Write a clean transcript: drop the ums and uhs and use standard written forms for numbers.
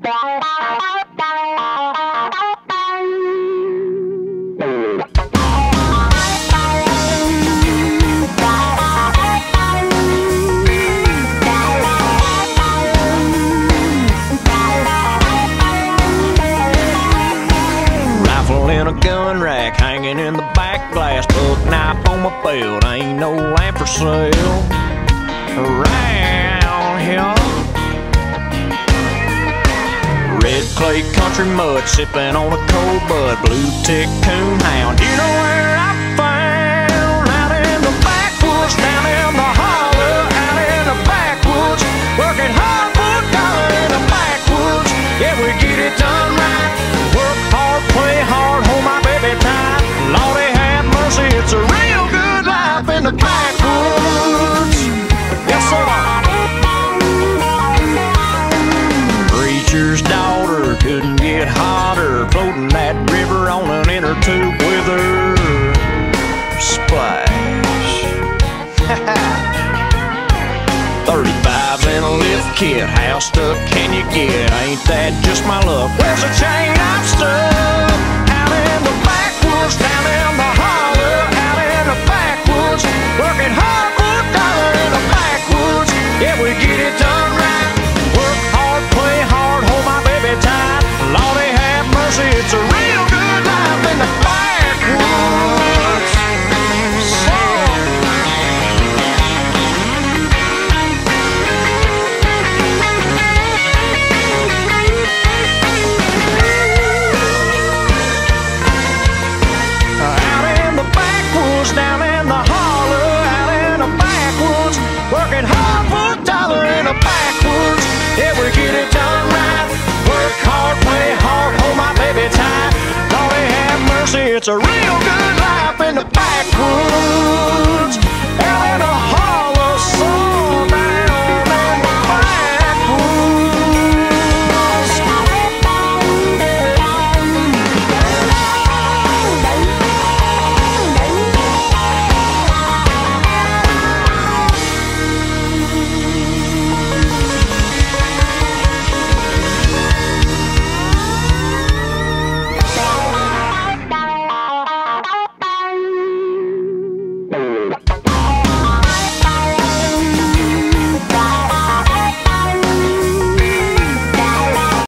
In a gun rack hanging in the back glass, book knife on my belt, ain't no lamp for sale around here. Red clay country mud, sipping on a cold bud, blue tick coonhound. You know where I found? Out in the backwoods, down in the holler, out in the backwoods, working hard for a dollar in the backwoods. Yeah, we get it done right. Work hard, play hard, hold my baby tight. Lordy have mercy, it's a real good life in the backwoods. Yes, sir. Preacher's daughter couldn't get hotter, floating that river on an inner tube with her. Splash. 35s in a lift kit, how stuck can you get? Ain't that just my luck? Where's the chain I'm stuck? Out in the backwoods, down in the holler, out in the backwoods, working hard for a dollar in the backwoods. Yeah, we get it done right. Work hard, play hard, hold my baby tight. Lordy have mercy, it's a real good life in the backwoods. Down in the holler, out in the backwoods, working hard for a dollar in the backwoods. Yeah, we get it done.